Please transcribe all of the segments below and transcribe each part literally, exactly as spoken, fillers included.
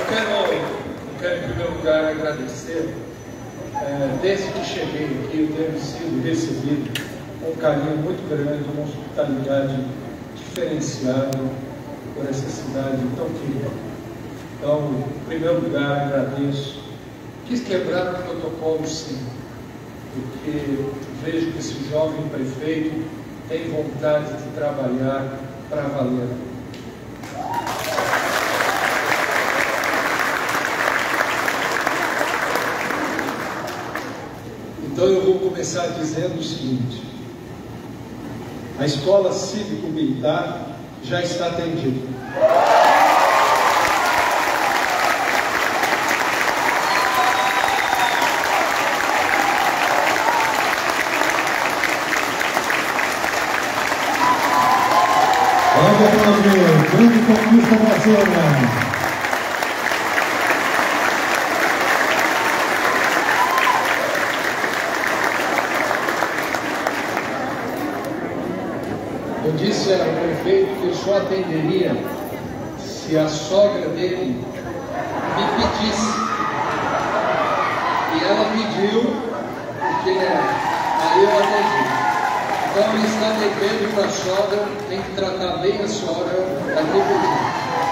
quero, eu quero, em primeiro lugar, agradecer. É, desde que cheguei aqui, eu tenho sido recebido com um carinho muito grande, uma hospitalidade diferenciada por essa cidade tão querida. Então, em primeiro lugar, agradeço. Quis quebrar o protocolo, sim, porque vejo que esse jovem prefeito tem vontade de trabalhar para valer. Então eu vou começar dizendo o seguinte: a escola cívico-militar já está atendida. Olha para ver, grande conquista da zona. Eu disse ao prefeito que eu só atenderia se a sogra dele me pedisse. E ela pediu, porque aí eu atendi. Então ele está devendo para a sogra, tem que tratar bem a sogra daqui por dia.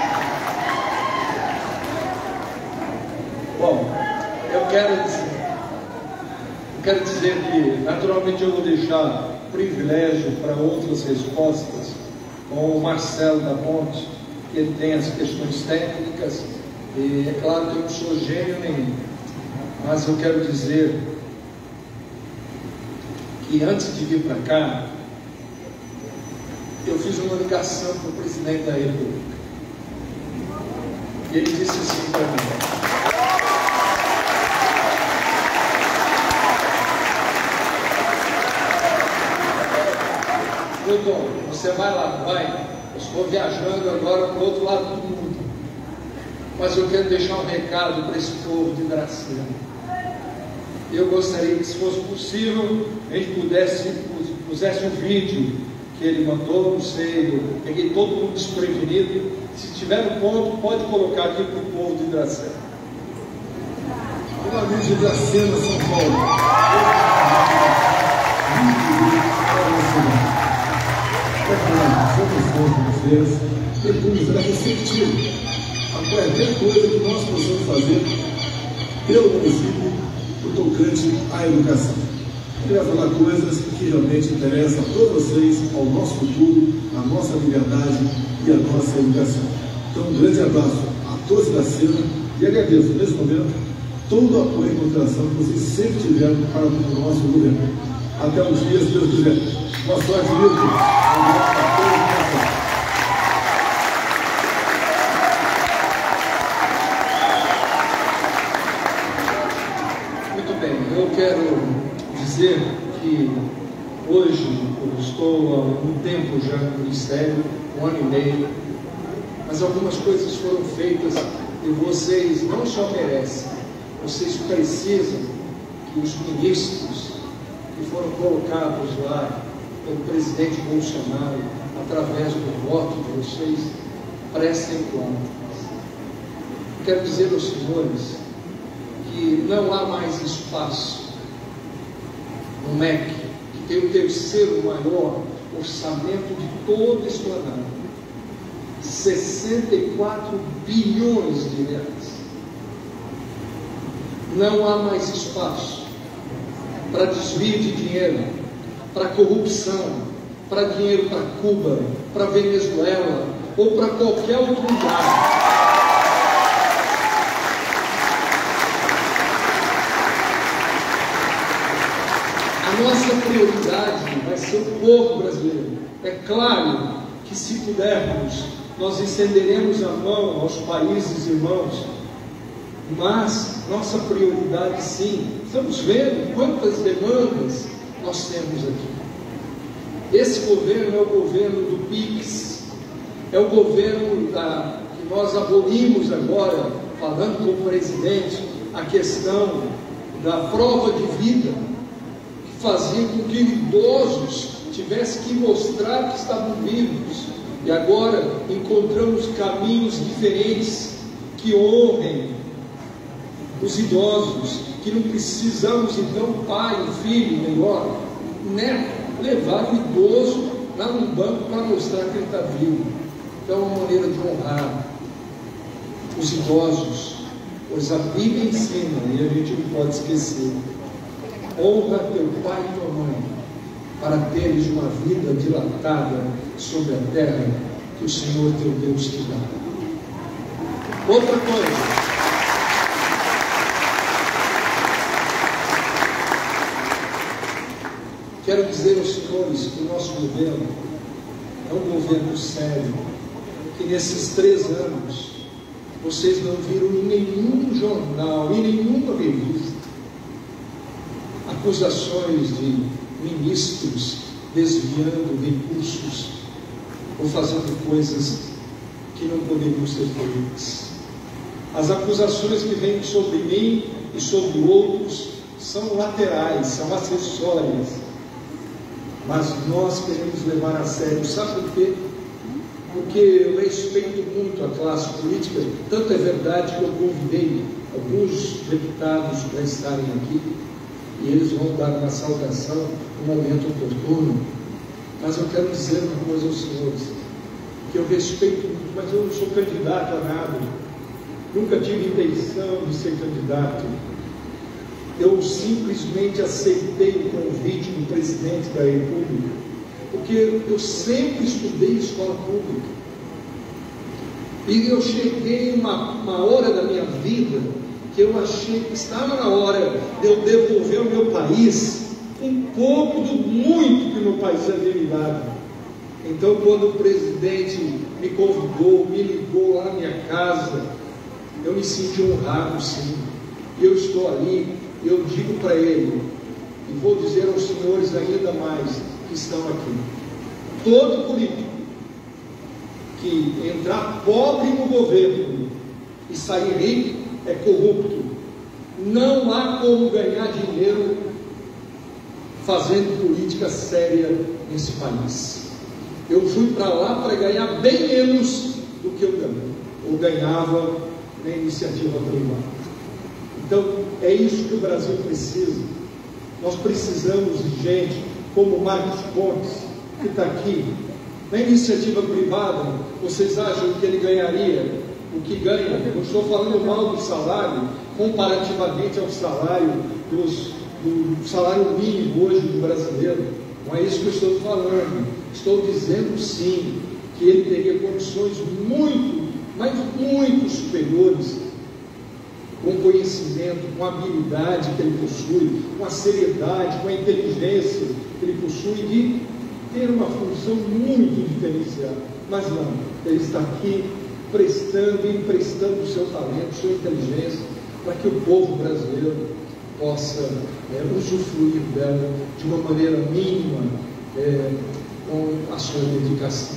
Bom, eu quero dizer, eu quero dizer que naturalmente eu vou deixar privilégio para outras respostas com o Marcelo da Ponte, que ele tem as questões técnicas, e é claro que eu não sou gênio nenhum, mas eu quero dizer que antes de vir para cá, eu fiz uma ligação para o presidente da República, e ele disse assim para mim: Milton, você vai lá, vai. Eu estou viajando agora para o outro lado do mundo, mas eu quero deixar um recado para esse povo de Dracena. Eu gostaria que, se fosse possível, a gente pudesse, pusesse um vídeo que ele mandou, não sei, eu peguei todo mundo desprevenido. Se tiver um ponto, pode colocar aqui para o povo de Dracena. Olá, amigos de Dracena, São Paulo. Vocês, depois será receptivo a qualquer coisa que nós possamos fazer pelo município no tocante à educação. Queria falar coisas que realmente interessam a todos vocês, ao nosso futuro, à nossa liberdade e à nossa educação. Então, um grande abraço a todos da cena e agradeço, nesse momento, todo o apoio e consideração que vocês sempre tiveram para o nosso governo. Até uns dias, se Deus quiser. Boa sorte, Milton. Um abraço a todos. Eu quero dizer que hoje eu estou há um tempo já no Ministério, um ano e meio, mas algumas coisas foram feitas e vocês não só merecem, vocês precisam que os ministros que foram colocados lá pelo presidente Bolsonaro, através do voto de vocês, prestem contas. Quero dizer aos senhores que não há mais espaço no M E C, que tem o terceiro maior orçamento de toda a Esplanada, sessenta e quatro bilhões de reais. Não há mais espaço para desvio de dinheiro, para corrupção, para dinheiro para Cuba, para Venezuela ou para qualquer outro lugar. A nossa prioridade vai ser o povo brasileiro. É claro que, se pudermos, nós estenderemos a mão aos países irmãos, mas nossa prioridade, sim, estamos vendo quantas demandas nós temos aqui. Esse governo é o governo do PIX, é o governo da, que nós abolimos agora, falando com o presidente, a questão da prova de vida, que fazia com que idosos tivessem que mostrar que estavam vivos, e agora encontramos caminhos diferentes que honrem os idosos, que não precisamos então pai, filho, melhor, neto, levar o idoso lá no banco para mostrar que ele está vivo. Então é uma maneira de honrar os idosos, pois a Bíblia ensina, e a gente não pode esquecer: honra teu pai e tua mãe, para teres uma vida dilatada sobre a terra que o Senhor teu Deus te dá. Outra coisa, quero dizer aos senhores que o nosso governo é um governo sério, que nesses três anos vocês não viram em nenhum jornal, em nenhuma revista, acusações de ministros desviando recursos ou fazendo coisas que não poderiam ser feitas. As acusações que vêm sobre mim e sobre outros são laterais, são acessórias, mas nós queremos levar a sério. Sabe por quê? Porque eu respeito muito a classe política. Tanto é verdade que eu convidei alguns deputados para estarem aqui, e eles vão dar uma saudação no momento oportuno. Mas eu quero dizer uma coisa aos senhores, que eu respeito muito, mas eu não sou candidato a nada, nunca tive intenção de ser candidato. Eu simplesmente aceitei o convite do presidente da República, porque eu sempre estudei escola pública, e eu cheguei uma, uma hora da minha vida que eu achei que estava na hora de eu devolver ao meu país um pouco do muito que o meu país havia me dado. Então, quando o presidente me convidou, me ligou lá na minha casa, eu me senti honrado, sim. Eu estou ali, eu digo para ele, e vou dizer aos senhores ainda mais que estão aqui: todo político que entrar pobre no governo e sair rico é corrupto. Não há como ganhar dinheiro fazendo política séria nesse país. Eu fui para lá para ganhar bem menos do que eu ganho, ou ganhava na iniciativa privada. Então, é isso que o Brasil precisa. Nós precisamos de gente como o Marcos Pontes, que está aqui. Na iniciativa privada, vocês acham que ele ganharia o que ganha? Eu estou falando mal do salário, comparativamente ao salário dos, do salário mínimo hoje do brasileiro. Não é isso que eu estou falando. Estou dizendo, sim, que ele teria condições muito, mas muito superiores, com o conhecimento, com a habilidade que ele possui, com a seriedade, com a inteligência que ele possui, de ter uma função muito diferenciada. Mas não, ele está aqui prestando e emprestando o seu talento, sua inteligência, para que o povo brasileiro possa é, usufruir dela de uma maneira mínima, é, com a sua dedicação.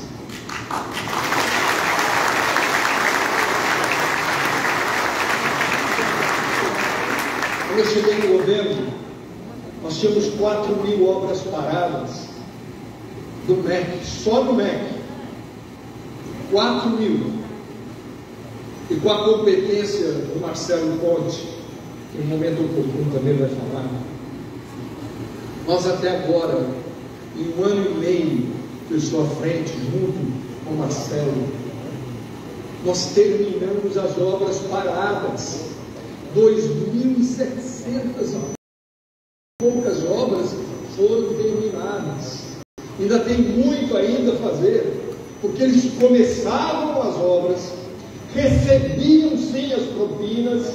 Quando eu cheguei no governo, nós tínhamos quatro mil obras paradas do M E C, só do M E C, quatro mil. E com a competência do Marcelo Ponte, que no momento oportuno também vai falar, nós até agora, em um ano e meio que eu estou à frente, junto com o Marcelo, nós terminamos as obras paradas. dois mil e setecentas e poucas obras foram terminadas. Ainda tem muito ainda a fazer, porque eles começavam as obras, recebiam sim as propinas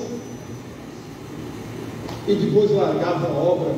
e depois largavam a obra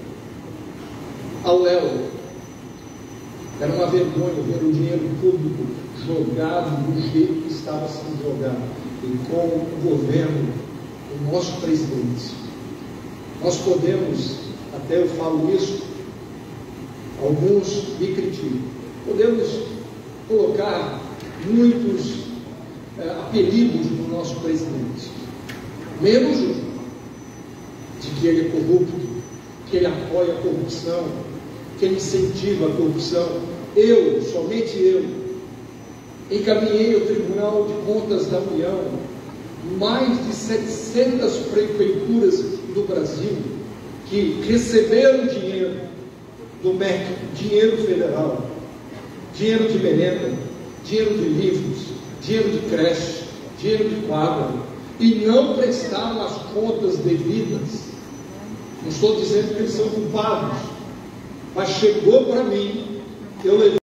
ao léu. Era uma vergonha ver o dinheiro público jogado do jeito que estava sendo jogado. E com o governo, o nosso presidente, nós podemos, até eu falo isso, alguns me criticam, podemos colocar muitos é, apelidos no nosso presidente, menos um, de que ele é corrupto, que ele apoia a corrupção, que ele incentiva a corrupção. Eu, somente eu, encaminhei ao Tribunal de Contas da União mais de setecentas prefeituras do Brasil que receberam dinheiro do M E C, dinheiro federal, dinheiro de merenda, dinheiro de livros, dinheiro de creche, dinheiro de quadra, e não prestaram as contas devidas. Não estou dizendo que eles são culpados, mas chegou para mim, eu levei